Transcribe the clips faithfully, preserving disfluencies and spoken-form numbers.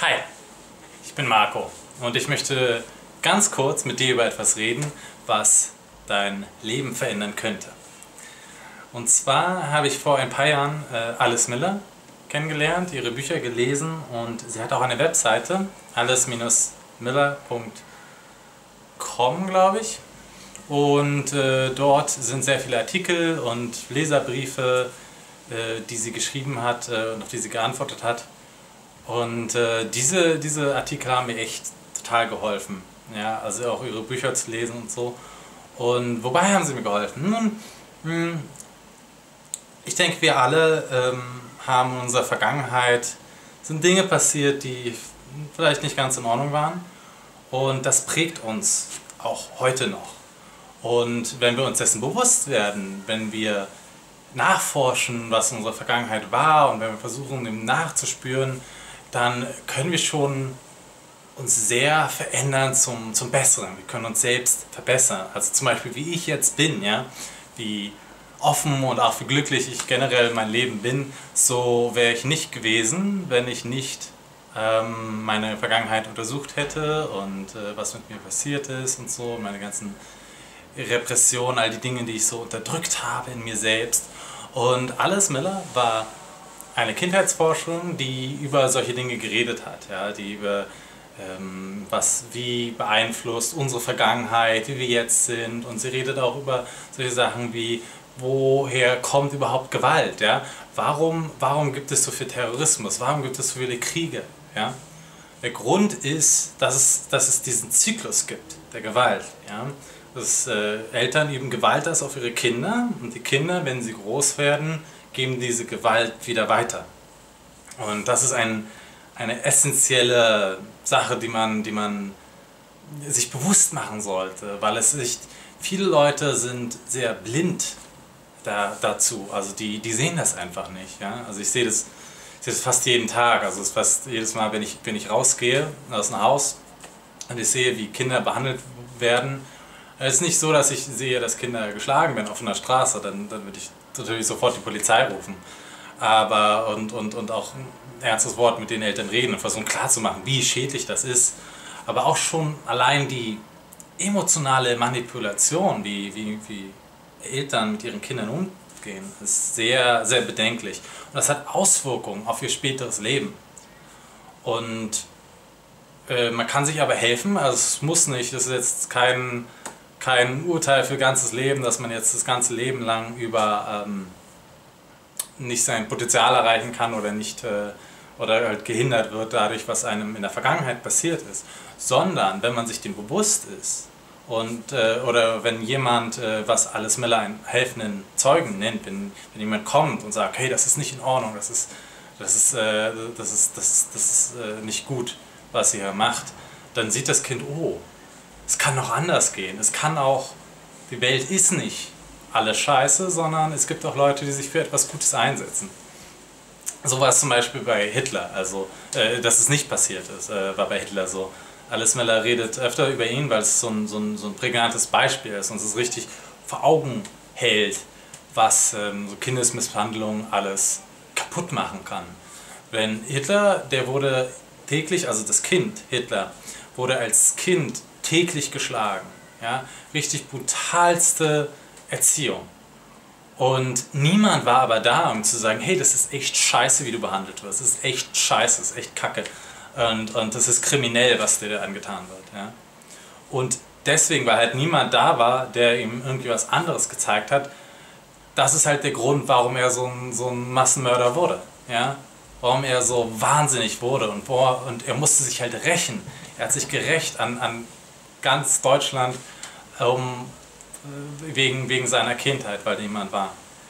Hi, ich bin Marco und ich möchte ganz kurz mit dir über etwas reden, was dein Leben verändern könnte. Und zwar habe ich vor ein paar Jahren äh, Alice Miller kennengelernt, ihre Bücher gelesen und sie hat auch eine Webseite, alice Miller Punkt com, glaube ich. Und äh, dort sind sehr viele Artikel und Leserbriefe, äh, die sie geschrieben hat äh, und auf die sie geantwortet hat. Und äh, diese, diese Artikel haben mir echt total geholfen. Ja, also auch ihre Bücher zu lesen und so. Und wobei haben sie mir geholfen? Nun, mh, ich denke, wir alle ähm, haben in unserer Vergangenheit, sind Dinge passiert, die vielleicht nicht ganz in Ordnung waren. Und das prägt uns auch heute noch. Und wenn wir uns dessen bewusst werden, wenn wir nachforschen, was in unserer Vergangenheit war und wenn wir versuchen, dem nachzuspüren, dann können wir schon uns sehr verändern zum, zum Besseren. Wir können uns selbst verbessern. Also zum Beispiel, wie ich jetzt bin, ja, wie offen und auch wie glücklich ich generell mein Leben bin, so wäre ich nicht gewesen, wenn ich nicht ähm, meine Vergangenheit untersucht hätte und äh, was mit mir passiert ist und so, meine ganzen Repression, all die Dinge, die ich so unterdrückt habe in mir selbst. Und Alice Miller war eine Kindheitsforschung, die über solche Dinge geredet hat, ja, die über ähm, was, wie beeinflusst unsere Vergangenheit, wie wir jetzt sind, und sie redet auch über solche Sachen wie, woher kommt überhaupt Gewalt, ja? Warum, warum gibt es so viel Terrorismus, warum gibt es so viele Kriege, ja? Der Grund ist, dass es, dass es diesen Zyklus gibt, der Gewalt, ja? Dass äh, Eltern üben Gewalt aus auf ihre Kinder und die Kinder, wenn sie groß werden, geben diese Gewalt wieder weiter. Und das ist ein, eine essentielle Sache, die man, die man sich bewusst machen sollte, weil es sich, viele Leute sind sehr blind da, dazu, also die, die sehen das einfach nicht. Ja? Also ich sehe das, ich sehe das fast jeden Tag, also es ist fast jedes Mal, wenn ich, wenn ich rausgehe aus dem Haus und ich sehe, wie Kinder behandelt werden. Es ist nicht so, dass ich sehe, dass Kinder geschlagen werden auf einer Straße, dann, dann würde ich natürlich sofort die Polizei rufen. Aber und, und, und auch ein ernstes Wort mit den Eltern reden und versuchen klarzumachen, wie schädlich das ist. Aber auch schon allein die emotionale Manipulation, wie, wie, wie Eltern mit ihren Kindern umgehen, ist sehr, sehr bedenklich. Und das hat Auswirkungen auf ihr späteres Leben. Und äh, man kann sich aber helfen, also es muss nicht, das ist jetzt kein... kein Urteil für ganzes Leben, dass man jetzt das ganze Leben lang über ähm, nicht sein Potenzial erreichen kann oder nicht äh, oder halt gehindert wird dadurch, was einem in der Vergangenheit passiert ist, sondern wenn man sich dem bewusst ist und äh, oder wenn jemand, äh, was Alice Miller einen helfenden Zeugen nennt, wenn, wenn jemand kommt und sagt, hey, das ist nicht in Ordnung, das ist, das ist, äh, das ist, das ist, das ist äh, nicht gut, was ihr hier macht, dann sieht das Kind, oh, es kann noch anders gehen. Es kann auch, die Welt ist nicht alles scheiße, sondern es gibt auch Leute, die sich für etwas Gutes einsetzen. So war es zum Beispiel bei Hitler, also äh, dass es nicht passiert ist, äh, war bei Hitler so. Alice Miller redet öfter über ihn, weil es so ein, so ein, so ein prägnantes Beispiel ist und es richtig vor Augen hält, was ähm, so Kindesmisshandlung alles kaputt machen kann. Wenn Hitler, der wurde täglich, also das Kind Hitler, wurde als Kind täglich geschlagen, ja, richtig brutalste Erziehung. Und niemand war aber da, um zu sagen, hey, das ist echt scheiße, wie du behandelt wirst, das ist echt scheiße, das ist echt kacke und, und das ist kriminell, was dir da angetan wird. Ja. Und deswegen, weil halt niemand da war, der ihm irgendwie was anderes gezeigt hat, das ist halt der Grund, warum er so ein, so ein Massenmörder wurde, ja. Warum er so wahnsinnig wurde und, wo er, und er musste sich halt rächen. Er hat sich gerächt an, an ganz Deutschland um, wegen, wegen seiner Kindheit, weil niemand war.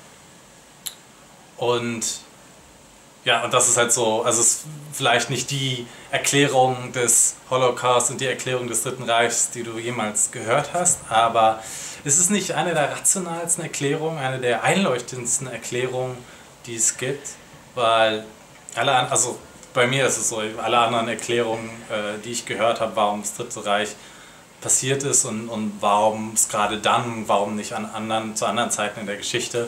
Und ja, und das ist halt so, also es ist vielleicht nicht die Erklärung des Holocaust und die Erklärung des Dritten Reichs, die du jemals gehört hast, aber es ist nicht eine der rationalsten Erklärungen, eine der einleuchtendsten Erklärungen, die es gibt, weil alle, also bei mir ist es so, alle anderen Erklärungen, äh, die ich gehört habe, warum das Dritte Reich passiert ist und, und warum es gerade dann, warum nicht an anderen, zu anderen Zeiten in der Geschichte,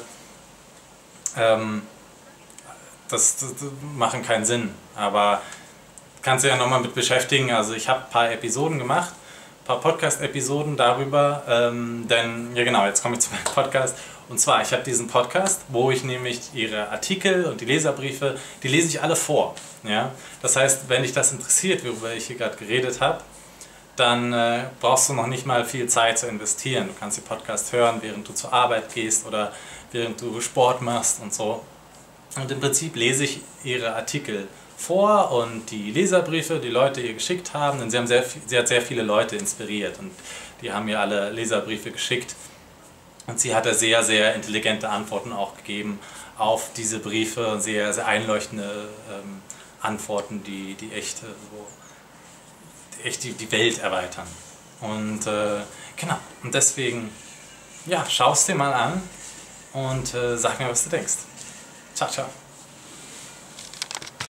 ähm, das, das, das machen keinen Sinn. Aber kannst du ja nochmal mit beschäftigen. Also ich habe ein paar Episoden gemacht, ein paar Podcast-Episoden darüber. Ähm, denn, ja genau, jetzt komme ich zu meinem Podcast. Und zwar, ich habe diesen Podcast, wo ich nämlich ihre Artikel und die Leserbriefe, die lese ich alle vor. Ja? Das heißt, wenn dich das interessiert, worüber ich hier gerade geredet habe, dann äh, brauchst du noch nicht mal viel Zeit zu investieren. Du kannst den Podcast hören, während du zur Arbeit gehst oder während du Sport machst und so. Und im Prinzip lese ich ihre Artikel vor und die Leserbriefe, die Leute ihr geschickt haben, denn sie, haben sehr, sie hat sehr viele Leute inspiriert und die haben mir alle Leserbriefe geschickt. Und sie hat da sehr, sehr intelligente Antworten auch gegeben auf diese Briefe, sehr, sehr einleuchtende ähm, Antworten, die, die echt äh, so echt die, die Welt erweitern. Und äh, genau, und deswegen, ja, schau es dir mal an und äh, sag mir, was du denkst. Ciao, ciao.